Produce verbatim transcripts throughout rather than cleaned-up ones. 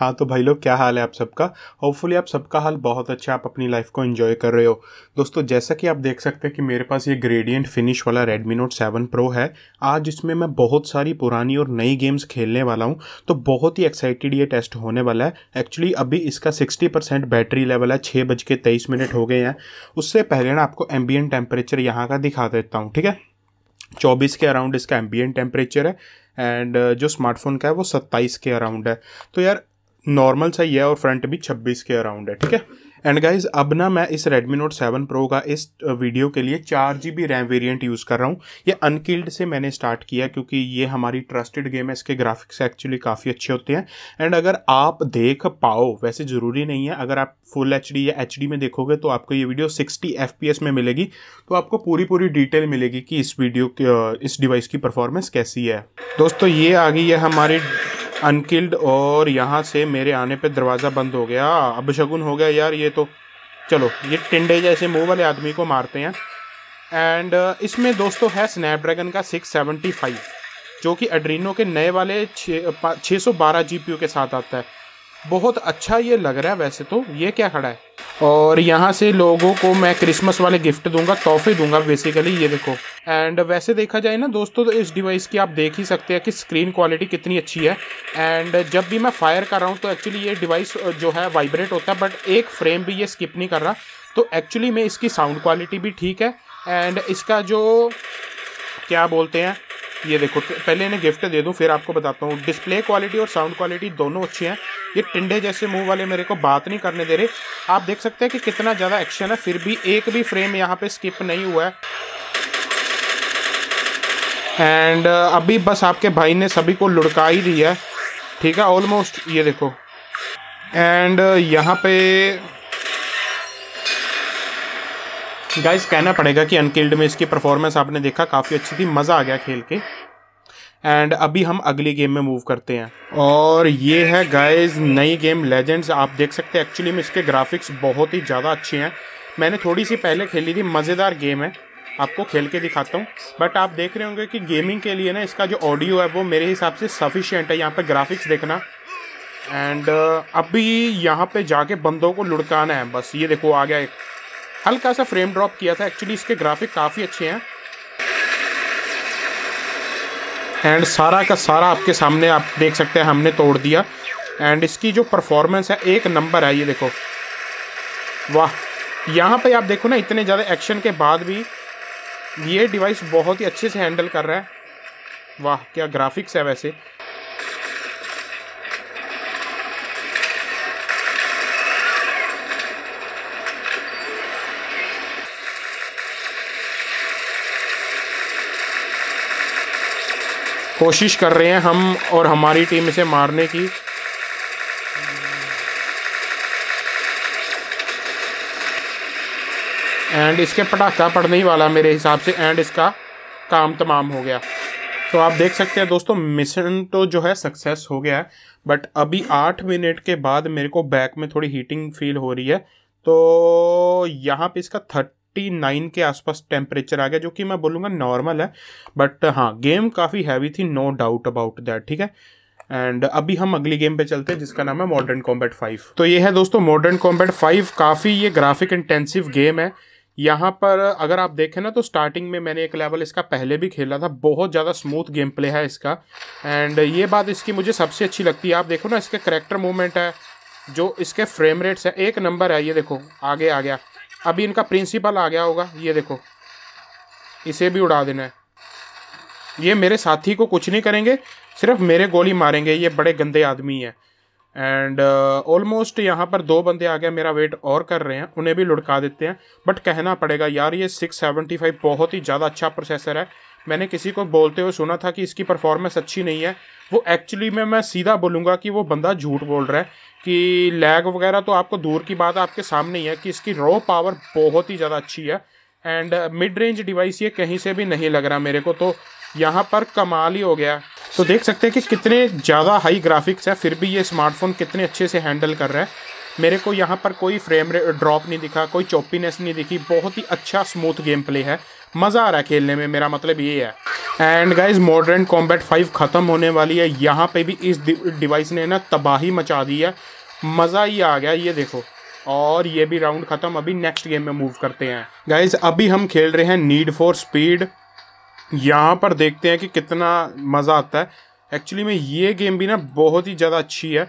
हाँ तो भाई लोग, क्या हाल है आप सबका। होपफुली आप सबका हाल बहुत अच्छा, आप अपनी लाइफ को एंजॉय कर रहे हो। दोस्तों जैसा कि आप देख सकते हैं कि मेरे पास ये ग्रेडियंट फिनिश वाला Redmi Note सेवन Pro है। आज इसमें मैं बहुत सारी पुरानी और नई गेम्स खेलने वाला हूँ, तो बहुत ही एक्साइटेड ये टेस्ट होने वाला है। एक्चुअली अभी इसका सिक्सटी परसेंट बैटरी लेवल है, छः बज के तेईस मिनट हो गए हैं। उससे पहले ना आपको एम्बियंट टेम्परेचर यहाँ का दिखा देता हूँ, ठीक है। चौबीस के अराउंड इसका एम्बियंट टेम्परेचर है एंड जो स्मार्टफोन का है वो सत्ताईस के अराउंड है। तो यार नॉर्मल सही है और फ्रंट भी छब्बीस के अराउंड है, ठीक है। एंड गाइज अब ना मैं इस Redmi Note सेवन Pro का इस वीडियो के लिए चार G B RAM variant use कर रहा हूँ। ये अनकिल्ड से मैंने स्टार्ट किया क्योंकि ये हमारी ट्रस्टेड गेम है, इसके ग्राफिक्स एक्चुअली काफ़ी अच्छे होते हैं। एंड अगर आप देख पाओ, वैसे ज़रूरी नहीं है, अगर आप फुल एच डी या एच डी में देखोगे तो आपको ये video sixty F P S में मिलेगी, तो आपको पूरी पूरी डिटेल मिलेगी कि इस वीडियो इस डिवाइस की परफॉर्मेंस कैसी है। दोस्तों ये आ गई है हमारी अनकिल्ड और यहाँ से मेरे आने पे दरवाज़ा बंद हो गया। अब शगुन हो गया यार ये तो। चलो ये टिंडे जैसे मुंह वाले आदमी को मारते हैं। एंड इसमें दोस्तों है स्नैपड्रैगन का सिक्स सेवेंटी फाइव, जो कि एड्रीनो के नए वाले छः सौ बारह जी पी यू के साथ आता है। बहुत अच्छा ये लग रहा है वैसे तो। ये क्या खड़ा है, और यहाँ से लोगों को मैं क्रिसमस वाले गिफ्ट दूंगा, तोहफे दूंगा बेसिकली, ये देखो। एंड वैसे देखा जाए ना दोस्तों, तो इस डिवाइस की आप देख ही सकते हैं कि स्क्रीन क्वालिटी कितनी अच्छी है। एंड जब भी मैं फायर कर रहा हूँ तो एक्चुअली ये डिवाइस जो है वाइब्रेट होता है, बट एक फ्रेम भी ये स्किप नहीं कर रहा। तो एक्चुअली में इसकी साउंड क्वालिटी भी ठीक है। एंड इसका जो क्या बोलते हैं, ये देखो, पहले इन्हें गिफ्ट दे दूं फिर आपको बताता हूँ। डिस्प्ले क्वालिटी और साउंड क्वालिटी दोनों अच्छी हैं। ये टिंडे जैसे मुंह वाले मेरे को बात नहीं करने दे रहे। आप देख सकते हैं कि कितना ज़्यादा एक्शन है, फिर भी एक भी फ्रेम यहाँ पे स्किप नहीं हुआ है। एंड अभी बस आपके भाई ने सभी को लुढ़का ही दिया है, ठीक है, ऑलमोस्ट। ये देखो। एंड यहाँ पे गाइस कहना पड़ेगा कि अनकिल्ड में इसकी परफॉर्मेंस आपने देखा काफ़ी अच्छी थी, मज़ा आ गया खेल के। एंड अभी हम अगली गेम में मूव करते हैं, और ये है गाइस नई गेम लेजेंड्स। आप देख सकते हैं एक्चुअली में इसके ग्राफिक्स बहुत ही ज़्यादा अच्छे हैं। मैंने थोड़ी सी पहले खेली थी, मज़ेदार गेम है, आपको खेल के दिखाता हूँ। बट आप देख रहे होंगे कि गेमिंग के लिए ना इसका जो ऑडियो है वो मेरे हिसाब से सफिशिएंट है। यहाँ पर ग्राफिक्स देखना। एंड अभी यहाँ पर जाके बंदों को लुढ़काना है बस। ये देखो आ गया एक, हल्का सा फ्रेम ड्रॉप किया था। एक्चुअली इसके ग्राफिक काफ़ी अच्छे हैं। एंड सारा का सारा आपके सामने आप देख सकते हैं हमने तोड़ दिया। एंड इसकी जो परफॉर्मेंस है एक नंबर है, ये देखो, वाह। यहाँ पे आप देखो ना, इतने ज़्यादा एक्शन के बाद भी ये डिवाइस बहुत ही अच्छे से हैंडल कर रहा है। वाह क्या ग्राफिक्स है वैसे। कोशिश कर रहे हैं हम और हमारी टीम इसे मारने की। एंड इसके पटाखा पड़ने ही वाला मेरे हिसाब से। एंड इसका काम तमाम हो गया। तो आप देख सकते हैं दोस्तों, मिशन तो जो है सक्सेस हो गया है। बट अभी आठ मिनट के बाद मेरे को बैक में थोड़ी हीटिंग फील हो रही है। तो यहाँ पे इसका थर्टी नाइन के आसपास टेम्परेचर आ गया, जो कि मैं बोलूँगा नॉर्मल है। बट हाँ, गेम काफ़ी हैवी थी, नो डाउट अबाउट दैट, ठीक है। एंड अभी हम अगली गेम पे चलते हैं जिसका नाम है मॉडर्न कॉम्बैट फाइव। तो ये है दोस्तों मॉडर्न कॉम्बैट फाइव। काफ़ी ये ग्राफिक इंटेंसिव गेम है। यहाँ पर अगर आप देखें ना, तो स्टार्टिंग में मैंने एक लेवल इसका पहले भी खेला था, बहुत ज़्यादा स्मूथ गेम प्ले है इसका। एंड ये बात इसकी मुझे सबसे अच्छी लगती है। आप देखो ना, इसके करैक्टर मूवमेंट है, जो इसके फ्रेम रेट्स है, एक नंबर है। ये देखो आगे आ गया। अभी इनका प्रिंसिपल आ गया होगा, ये देखो, इसे भी उड़ा देना है। ये मेरे साथी को कुछ नहीं करेंगे, सिर्फ मेरे गोली मारेंगे। ये बड़े गंदे आदमी हैं। एंड ऑलमोस्ट uh, यहाँ पर दो बंदे आ गए, मेरा वेट और कर रहे हैं, उन्हें भी लुढ़का देते हैं। बट कहना पड़ेगा यार, ये सिक्स सेवेंटी फाइव बहुत ही ज़्यादा अच्छा प्रोसेसर है। मैंने किसी को बोलते हुए सुना था कि इसकी परफॉर्मेंस अच्छी नहीं है। वो एक्चुअली में मैं सीधा बोलूँगा कि वो बंदा झूठ बोल रहा है। कि लैग वगैरह तो आपको दूर की बात आपके सामने ही है, कि इसकी रॉ पावर बहुत ही ज़्यादा अच्छी है। एंड मिड रेंज डिवाइस ये कहीं से भी नहीं लग रहा मेरे को, तो यहाँ पर कमाल ही हो गया। तो देख सकते हैं कि कितने ज़्यादा हाई ग्राफिक्स है, फिर भी ये स्मार्टफोन कितने अच्छे से हैंडल कर रहा है। मेरे को यहाँ पर कोई फ्रेम ड्रॉप नहीं दिखा, कोई चॉपीनेस नहीं दिखी। बहुत ही अच्छा स्मूथ गेम प्ले है, मज़ा आ रहा है खेलने में, मेरा मतलब ये है। And guys Modern Combat five ख़त्म होने वाली है। यहाँ पे भी इस डिवाइस ने ना तबाही मचा दी है, मज़ा ही आ गया। ये देखो, और ये भी राउंड ख़त्म। अभी नेक्स्ट गेम में मूव करते हैं गाइज। अभी हम खेल रहे हैं नीड फॉर स्पीड। यहाँ पर देखते हैं कि कितना मज़ा आता है। एक्चुअली में ये गेम भी ना बहुत ही ज़्यादा अच्छी है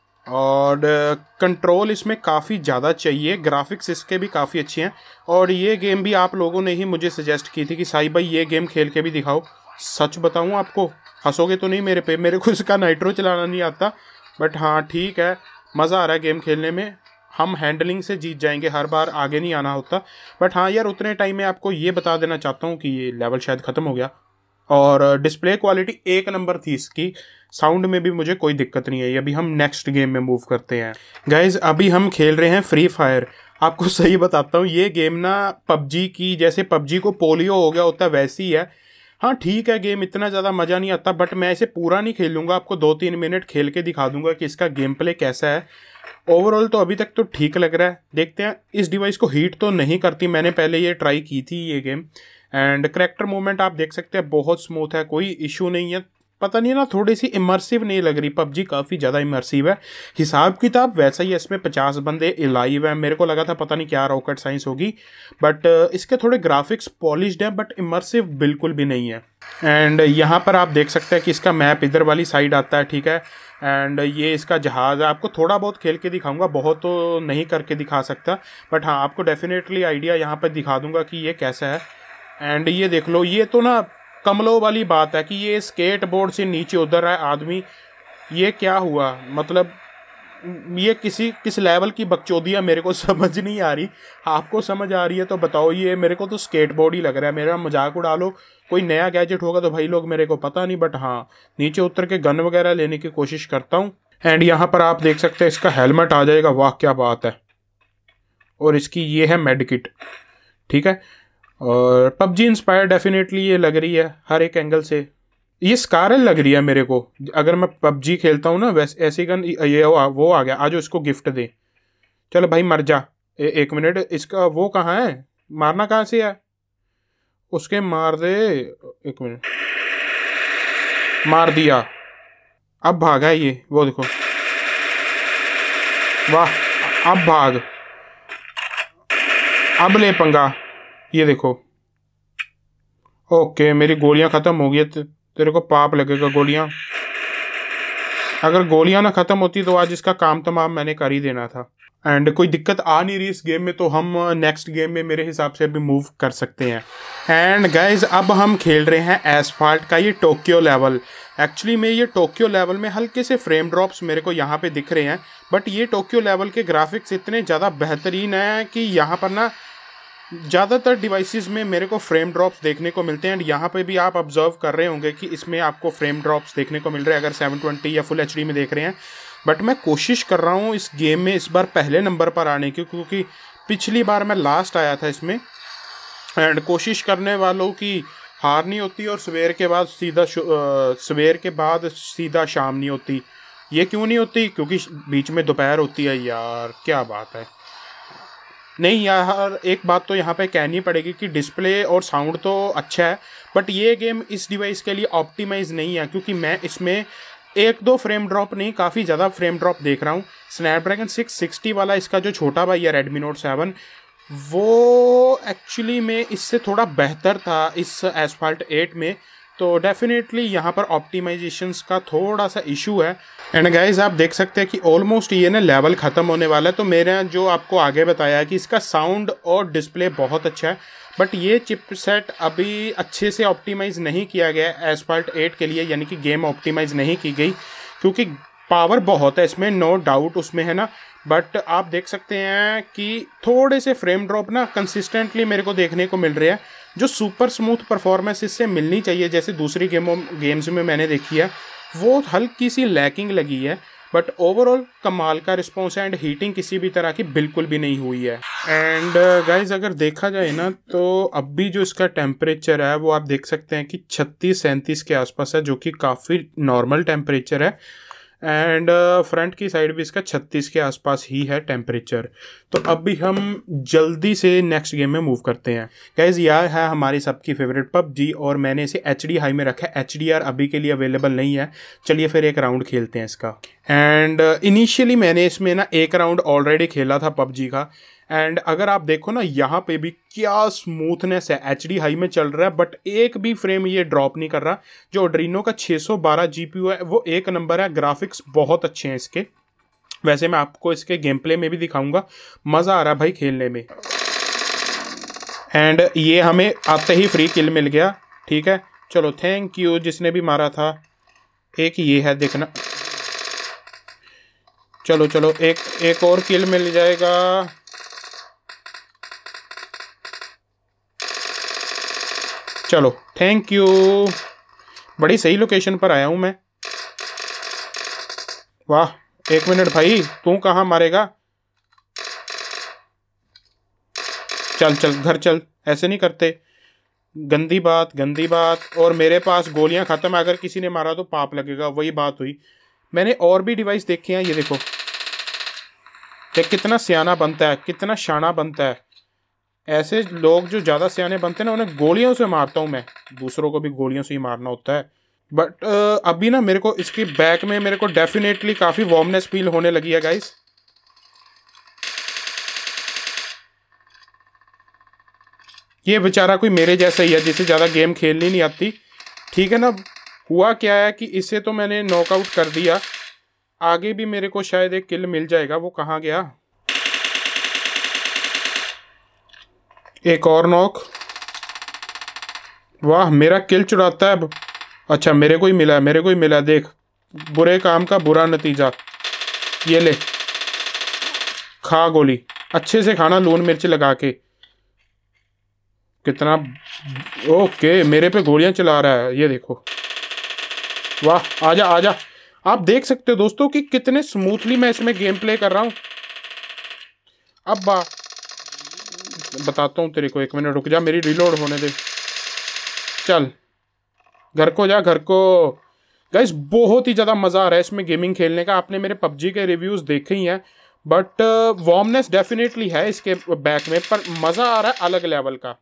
और कंट्रोल इसमें काफ़ी ज़्यादा चाहिए। ग्राफिक्स इसके भी काफ़ी अच्छे हैं और ये गेम भी आप लोगों ने ही मुझे सजेस्ट की थी कि साई भाई ये गेम खेल के भी दिखाओ। सच बताऊँ आपको, हंसोगे तो नहीं मेरे पे, मेरे को इसका नाइट्रो चलाना नहीं आता, बट हाँ ठीक है, मज़ा आ रहा है गेम खेलने में। हम हैंडलिंग से जीत जाएंगे, हर बार आगे नहीं आना होता। बट हाँ यार, उतने टाइम में आपको ये बता देना चाहता हूँ कि ये लेवल शायद ख़त्म हो गया और डिस्प्ले क्वालिटी एक नंबर थी इसकी। साउंड में भी मुझे कोई दिक्कत नहीं आई। अभी हम नेक्स्ट गेम में मूव करते हैं गाइज। अभी हम खेल रहे हैं फ्री फायर। आपको सही बताता हूँ, ये गेम ना पबजी की, जैसे पबजी को पोलियो हो गया होता है वैसी है। हाँ ठीक है, गेम इतना ज़्यादा मज़ा नहीं आता, बट मैं इसे पूरा नहीं खेलूँगा। आपको दो तीन मिनट खेल के दिखा दूंगा कि इसका गेम प्ले कैसा है। ओवरऑल तो अभी तक तो ठीक लग रहा है। देखते हैं, इस डिवाइस को हीट तो नहीं करती, मैंने पहले ये ट्राई की थी ये गेम। एंड करैक्टर मूवमेंट आप देख सकते हैं बहुत स्मूथ है, कोई इशू नहीं है। पता नहीं ना, थोड़ी सी इमर्सिव नहीं लग रही। पबजी काफ़ी ज़्यादा इमर्सिव है। हिसाब किताब वैसा ही है, इसमें पचास बंदे इलाइव हैं। मेरे को लगा था पता नहीं क्या रॉकेट साइंस होगी, बट इसके थोड़े ग्राफिक्स पॉलिश्ड हैं, बट इमर्सिव बिल्कुल भी नहीं है। एंड यहाँ पर आप देख सकते हैं कि इसका मैप इधर वाली साइड आता है, ठीक है। एंड ये इसका जहाज़ है। आपको थोड़ा बहुत खेल के दिखाऊंगा, बहुत तो नहीं करके दिखा सकता, बट हाँ आपको डेफिनेटली आइडिया यहाँ पर दिखा दूंगा कि ये कैसा है। एंड ये देख लो, ये तो ना कमलों वाली बात है कि ये स्केट बोर्ड से नीचे उतर रहा है आदमी। ये क्या हुआ, मतलब ये किसी किस लेवल की बकचोदियाँ मेरे को समझ नहीं आ रही। आपको समझ आ रही है तो बताओ। ये मेरे को तो स्केट बोर्ड ही लग रहा है। मेरा मजाक उड़ा लो, कोई नया गैजेट होगा तो भाई लोग मेरे को पता नहीं, बट हाँ नीचे उतर के गन वगैरह लेने की कोशिश करता हूँ। एंड यहाँ पर आप देख सकते हैं इसका हेलमेट आ जाएगा, वाह क्या बात है। और इसकी ये है मेडकिट, ठीक है। और पबजी इंस्पायर डेफिनेटली ये लग रही है हर एक एंगल से। ये स्कारल लग रही है मेरे को। अगर मैं पबजी खेलता हूँ ना वैसे, ऐसी गन ये वो आ गया। आज इसको गिफ्ट दे, चलो भाई मर जा। ए, एक मिनट, इसका वो कहाँ है, मारना कहाँ से है उसके, मार दे। एक मिनट, मार दिया। अब भागा है ये, वो देखो, वाह। अब भाग, अब ले पंगा। ये देखो, ओके मेरी गोलियां ख़त्म हो गई। तेरे को पाप लगेगा गोलियां। अगर गोलियां ना ख़त्म होती तो आज इसका काम तमाम मैंने कर ही देना था। एंड कोई दिक्कत आ नहीं रही इस गेम में, तो हम नेक्स्ट गेम में मेरे हिसाब से अभी मूव कर सकते हैं। एंड गाइज अब हम खेल रहे हैं एसफाल्ट का ये टोक्यो लेवल। एक्चुअली में ये टोक्यो लेवल में हल्के से फ्रेम ड्रॉप्स मेरे को यहाँ पे दिख रहे हैं, बट ये टोक्यो लेवल के ग्राफिक्स इतने ज़्यादा बेहतरीन हैं कि यहाँ पर ना ज़्यादातर डिवाइसेस में मेरे को फ्रेम ड्रॉप्स देखने को मिलते हैं। एंड यहाँ पे भी आप ऑब्जर्व कर रहे होंगे कि इसमें आपको फ्रेम ड्रॉप्स देखने को मिल रहे हैं अगर सेवन ट्वेंटी या फुल एचडी में देख रहे हैं। बट मैं कोशिश कर रहा हूँ इस गेम में इस बार पहले नंबर पर आने की, क्योंकि पिछली बार मैं लास्ट आया था इसमें। एंड कोशिश करने वालों की हार नहीं होती और सवेर के बाद सीधा सवेर के बाद सीधा शाम नहीं होती। ये क्यों नहीं होती, क्योंकि बीच में दोपहर होती है यार, क्या बात है। नहीं यार, एक बात तो यहाँ पे कहनी पड़ेगी कि डिस्प्ले और साउंड तो अच्छा है, बट ये गेम इस डिवाइस के लिए ऑप्टिमाइज नहीं है, क्योंकि मैं इसमें एक दो फ्रेम ड्रॉप नहीं काफ़ी ज़्यादा फ्रेम ड्रॉप देख रहा हूँ। स्नैपड्रैगन सिक्स सिक्सटी वाला इसका जो छोटा भाई है रेडमी नोट सेवन, वो एक्चुअली में इससे थोड़ा बेहतर था इस एसफाल्ट एट में। तो डेफिनेटली यहाँ पर ऑप्टिमाइजेशंस का थोड़ा सा इशू है। एंड गाइज आप देख सकते हैं कि ऑलमोस्ट ये ना लेवल ख़त्म होने वाला है। तो मेरा जो आपको आगे बताया है कि इसका साउंड और डिस्प्ले बहुत अच्छा है, बट ये चिपसेट अभी अच्छे से ऑप्टिमाइज़ नहीं किया गया है एसफाल्ट एट के लिए, यानी कि गेम ऑप्टिमाइज़ नहीं की गई, क्योंकि पावर बहुत है इसमें, नो डाउट उसमें है ना। बट आप देख सकते हैं कि थोड़े से फ्रेम ड्रॉप ना कंसिस्टेंटली मेरे को देखने को मिल रहे हैं, जो सुपर स्मूथ परफॉर्मेंस इससे मिलनी चाहिए जैसे दूसरी गेमों गेम्स में मैंने देखी है, वो हल्की सी लैकिंग लगी है। बट ओवरऑल कमाल का रिस्पॉन्स है एंड हीटिंग किसी भी तरह की बिल्कुल भी नहीं हुई है। एंड गाइज अगर देखा जाए ना तो अब भी जो इसका टेम्परेचर है वो आप देख सकते हैं कि छत्तीस सैंतीस के आसपास है, जो कि काफ़ी नॉर्मल टेम्परेचर है। एंड फ्रंट की साइड भी इसका छत्तीस के आसपास ही है टेम्परेचर। तो अभी हम जल्दी से नेक्स्ट गेम में मूव करते हैं। गाइस यह है हमारी सबकी फेवरेट पबजी और मैंने इसे एच डी हाई में रखा है। एच डी आर अभी के लिए अवेलेबल नहीं है। चलिए फिर एक राउंड खेलते हैं इसका। एंड इनिशियली मैंने इसमें ना एक राउंड ऑलरेडी खेला था पबजी का। एंड अगर आप देखो ना यहाँ पे भी क्या स्मूथनेस है, एच डी हाई में चल रहा है बट एक भी फ्रेम ये ड्रॉप नहीं कर रहा। जो एड्रीनो का छह सौ बारह जीपीयू है वो एक नंबर है। ग्राफिक्स बहुत अच्छे हैं इसके। वैसे मैं आपको इसके गेम प्ले में भी दिखाऊंगा। मज़ा आ रहा है भाई खेलने में। एंड ये हमें आते ही फ्री किल मिल गया। ठीक है चलो थैंक यू जिसने भी मारा था। एक ये है देखना। चलो चलो एक एक और किल मिल जाएगा। चलो थैंक यू। बड़ी सही लोकेशन पर आया हूं मैं। वाह एक मिनट भाई तू कहाँ मारेगा। चल चल घर चल, ऐसे नहीं करते। गंदी बात गंदी बात। और मेरे पास गोलियां खत्म, अगर किसी ने मारा तो पाप लगेगा। वही बात हुई। मैंने और भी डिवाइस देखे हैं। ये देखो देख कितना सियाना बनता है, कितना शाना बनता है। ऐसे लोग जो ज़्यादा सियाने बनते हैं ना उन्हें गोलियों से मारता हूँ मैं। दूसरों को भी गोलियों से ही मारना होता है। बट uh, अभी ना मेरे को इसकी बैक में मेरे को डेफिनेटली काफ़ी वार्मनेस फील होने लगी है गाइस। ये बेचारा कोई मेरे जैसा ही है जिसे ज़्यादा गेम खेलनी नहीं आती। ठीक है ना। हुआ क्या है कि इसे तो मैंने नॉकआउट कर दिया। आगे भी मेरे को शायद एक किल मिल जाएगा। वो कहाँ गया। एक और नॉक। वाह मेरा किल चुराता है अब। अच्छा मेरे को ही मिला है, मेरे को ही मिला। देख बुरे काम का बुरा नतीजा। ये ले खा गोली, अच्छे से खाना लून मिर्च लगा के। कितना ओके मेरे पे गोलियां चला रहा है। ये देखो वाह आजा आजा। आप देख सकते हो दोस्तों कि कितने स्मूथली मैं इसमें गेम प्ले कर रहा हूँ। अब बा बताता हूँ तेरे को। एक मिनट रुक जा, मेरी रिलोड होने दे। चल घर को जा घर को। गाइस बहुत ही ज़्यादा मज़ा आ रहा है इसमें गेमिंग खेलने का। आपने मेरे पबजी के रिव्यूज़ देखे ही हैं बट वार्मनेस डेफिनेटली है इसके बैक में, पर मज़ा आ रहा है अलग लेवल का।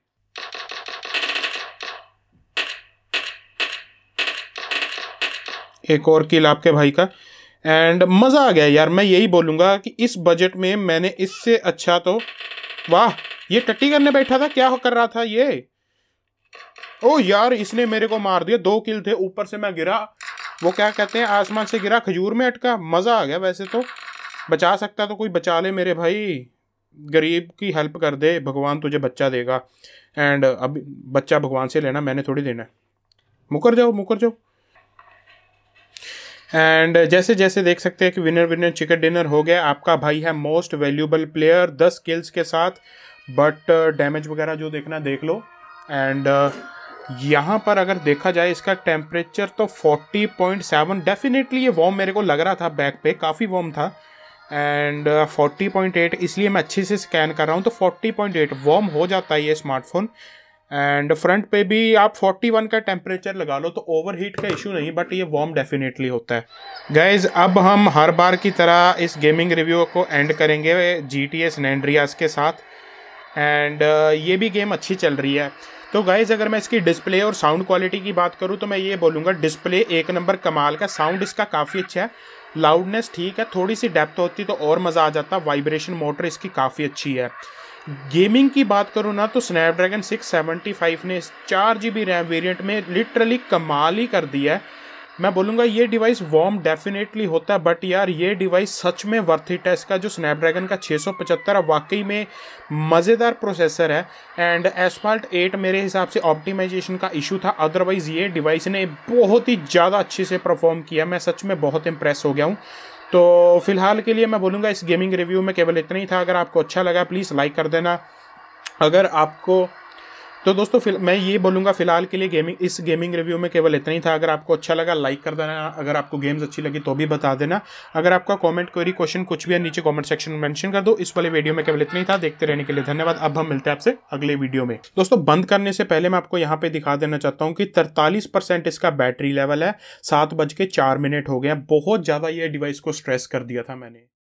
एक और किल आपके भाई का। एंड मज़ा आ गया यार। मैं यही बोलूँगा कि इस बजट में मैंने इससे अच्छा तो वाह। ये टट्टी करने बैठा था, क्या कर रहा था ये। ओ यार इसने मेरे को मार दिया। दो किल थे, ऊपर से मैं गिरा। वो क्या कहते हैं आसमान से गिरा खजूर में अटका। मज़ा आ गया। वैसे तो बचा सकता तो कोई बचा ले मेरे भाई। गरीब की हेल्प कर दे, भगवान तुझे बच्चा देगा। एंड अब बच्चा भगवान से लेना, मैंने थोड़ी देना। मुकर जाओ मुकर जाओ। एंड जैसे जैसे देख सकते हैं कि विनर विनर चिकन डिनर हो गया। आपका भाई है मोस्ट वैल्यूएबल प्लेयर दस किल्स के साथ। बट डैमेज वगैरह जो देखना देख लो। एंड uh, यहाँ पर अगर देखा जाए इसका टेम्परेचर तो फोर्टी पॉइंट सेवन। डेफिनेटली ये वार्म मेरे को लग रहा था, बैक पे काफ़ी वार्म था। एंड फोर्टी पॉइंट एट इसलिए मैं अच्छे से स्कैन कर रहा हूँ तो फोर्टी पॉइंट एट वार्म हो जाता है ये स्मार्टफोन। एंड फ्रंट पे भी आप फोर्टी वन का टेम्परेचर लगा लो तो ओवरहीट का इशू नहीं, बट ये वार्म डेफिनेटली होता है। गाइज अब हम हर बार की तरह इस गेमिंग रिव्यू को एंड करेंगे G T A San Andreas के साथ। एंड uh, ये भी गेम अच्छी चल रही है। तो गाइज़ अगर मैं इसकी डिस्प्ले और साउंड क्वालिटी की बात करूँ तो मैं ये बोलूँगा डिस्प्ले एक नंबर कमाल का। साउंड इसका काफ़ी अच्छा है। लाउडनेस ठीक है, थोड़ी सी डेप्थ होती तो और मज़ा आ जाता। वाइब्रेशन मोटर इसकी काफ़ी अच्छी है। गेमिंग की बात करूँ ना तो स्नैपड्रैगन सिक्स सेवेंटी फाइव ने चार जी बी रैम वेरियंट में लिटरली कमाल ही कर दिया है। मैं बोलूँगा ये डिवाइस वार्म डेफिनेटली होता है बट यार ये डिवाइस सच में वर्थ इट है। इसका जो स्नैपड्रैगन का छः सौ पचहत्तर है वाकई में मज़ेदार प्रोसेसर है। एंड एस्फाल्ट एट मेरे हिसाब से ऑप्टिमाइजेशन का इशू था, अदरवाइज़ ये डिवाइस ने बहुत ही ज़्यादा अच्छे से परफॉर्म किया। मैं सच में बहुत इंप्रेस हो गया हूँ। तो फिलहाल के लिए मैं बोलूँगा इस गेमिंग रिव्यू में केवल इतना ही था। अगर आपको अच्छा लगा प्लीज़ लाइक कर देना। अगर आपको तो दोस्तों फिल मैं ये बोलूँगा फिलहाल के लिए गेमिंग इस गेमिंग रिव्यू में केवल इतना ही था। अगर आपको अच्छा लगा लाइक कर देना, अगर आपको गेम्स अच्छी लगी तो भी बता देना। अगर आपका कमेंट, क्वेरी, क्वेश्चन कुछ भी है नीचे कमेंट सेक्शन में मेंशन कर दो। इस वाले वीडियो में केवल इतना ही था। देखते रहने के लिए धन्यवाद। अब हम मिलते हैं आपसे अगले वीडियो में। दोस्तों बंद करने से पहले मैं आपको यहाँ पे दिखा देना चाहता हूँ कि तैंतालीस परसेंट इसका बैटरी लेवल है। सात बज के चार मिनट हो गए हैं। बहुत ज़्यादा ये डिवाइस को स्ट्रेस कर दिया था मैंने।